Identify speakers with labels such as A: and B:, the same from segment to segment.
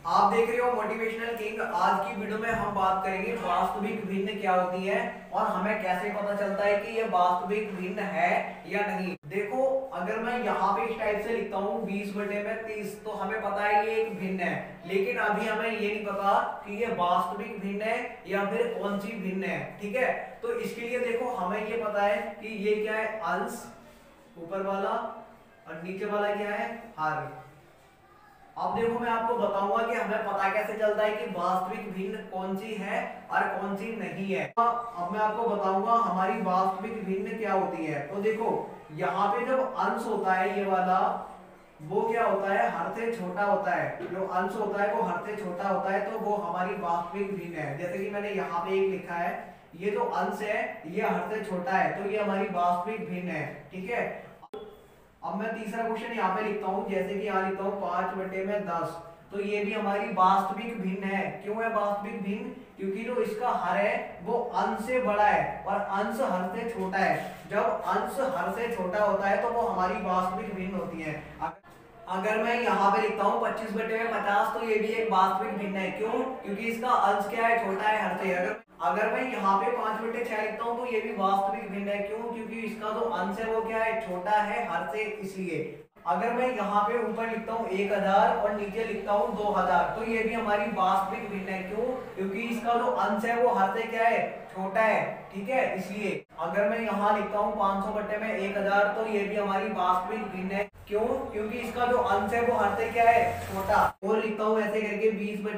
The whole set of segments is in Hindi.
A: आप देख रहे हो मोटिवेशनल किंग। आज की वीडियो में हम बात करेंगे वास्तविक भिन्न क्या होती है और हमें कैसे पता चलता है कि ये वास्तविक भिन्न है या नहीं। देखो, अगर मैं यहाँ पे इस टाइप से लिखता हूँ 20/30, तो हमें पता है ये एक भिन्न है, लेकिन अभी हमें ये नहीं पता कि ये वास्तविक भिन्न है या फिर कौन सी भिन्न है। ठीक है, तो इसके लिए देखो हमें ये पता है कि ये क्या है, अंश ऊपर वाला और नीचे वाला क्या है, हर। अब देखो, मैं आपको बताऊंगा कि हमें पता कैसे चलता है कि वास्तविक भिन्न कौन सी है और कौन सी नहीं है। अब मैं आपको बताऊंगा हमारी वास्तविक भिन्न क्या होती है। तो देखो, यहाँ पे जब अंश होता है ये वाला, वो क्या होता है, हर से छोटा होता है। जो अंश होता है वो हर से छोटा होता है, तो वो हमारी वास्तविक भिन्न है। जैसे कि मैंने यहाँ पे एक लिखा है, ये जो अंश है ये हर से छोटा है, तो ये हमारी वास्तविक भिन्न है। ठीक है, अब मैं तीसरा क्वेश्चन यहाँ पे लिखता हूँ, जैसे कि यहाँ लिखता हूँ 5/10, तो ये भी हमारी वास्तविक भिन्न है। क्यों है वास्तविक भिन्न? क्योंकि जो इसका हर है वो अंश से बड़ा है और अंश हर से छोटा है। जब अंश हर से छोटा होता है तो वो हमारी वास्तविक भिन्न होती है। अगर मैं यहाँ पे लिखता हूँ 25/50, तो ये भी एक वास्तविक भिन्न है। क्यों? क्योंकि इसका अंश क्या है, छोटा है हर से। अगर मैं यहाँ पे 5/6 लिखता हूँ, तो ये भी वास्तविक भिन्न है। क्यों? क्योंकि इसका जो अंश है वो क्या है, छोटा है हर से, इसलिए। अगर मैं यहाँ पे ऊपर लिखता हूँ 1000 और नीचे लिखता हूँ 2000, तो ये भी हमारी वास्तविक भिन्न है। क्यों? क्योंकि इसका जो अंश है वो हर से क्या है, छोटा है। ठीक है, इसलिए। अगर मैं यहाँ लिखता हूँ 500/1000, तो ये भी हमारी वास्तविक भिन्न है। क्यों? क्योंकि इसका जो अंश है वो हर से क्या है, छोटा। और लिखता हूँ ऐसे करके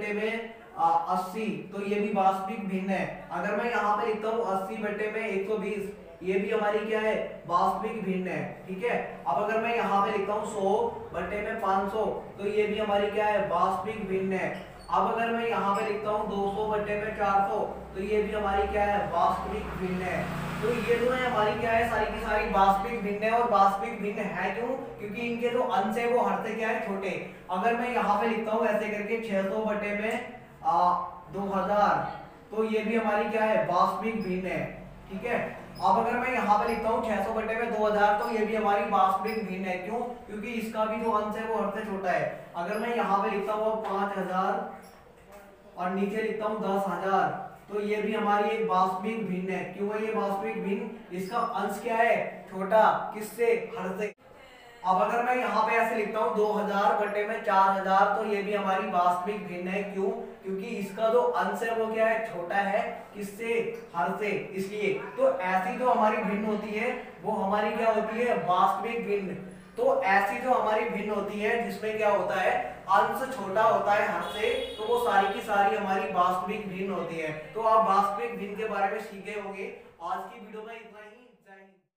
A: 20/80, तो ये भी वास्तविक भिन्न है। अगर मैं यहाँ पे लिखता हूँ 80/120, ये भी हमारी क्या है, वास्तविक भिन्न है। ठीक है, अब अगर मैं यहाँ पे लिखता हूँ 100/500, तो ये भी हमारी क्या है, वास्तविक भिन्न है। अब अगर मैं यहाँ पे लिखता हूँ 200/400, तो ये भी हमारी क्या है, वास्तविक भिन्न है। तो ये जो है हमारी क्या है, सारी की सारी वास्तविक भिन्न है। और वास्तविक भिन्न है क्यों? क्योंकि इनके जो अंश है वो हर से क्या है, छोटे। अगर मैं यहाँ पे लिखता हूँ ऐसे करके 600/2000, तो ये भी हमारी क्या है, वास्तविक भिन्न है। ठीक है, अब अगर मैं यहाँ पे लिखता हूँ 600/2000, तो ये भी हमारी वास्तविक भिन्न है। क्यों? क्योंकि इसका भी जो अंश है वो हर से छोटा है। अगर मैं यहाँ पे लिखता हूँ 5000 और नीचे लिखता हूँ 10,000, तो ये भी हमारी एक वास्तविक भिन्न है। क्यों है ये वास्तविक भिन्न? इसका अंश क्या है, छोटा, किससे, हर से। अब अगर मैं यहाँ पे ऐसे लिखता हूँ 2000/4000, तो ये भी हमारी वास्तविक भिन्न है। क्यों? क्योंकि इसका जो अंश है वो क्या है, छोटा है, किससे, हर से, इसलिए। तो ऐसी जो हमारी भिन्न होती है वो हमारी क्या होती है, वास्तविक भिन्न। तो ऐसी जो हमारी भिन्न होती है जिसमें क्या होता है, अंश छोटा होता है हर से, तो वो सारी की सारी हमारी वास्तविक भिन्न होती है। तो आप वास्तविक भिन्न के बारे में सीखे होंगे। आज की वीडियो में इतना ही। जय हिंद।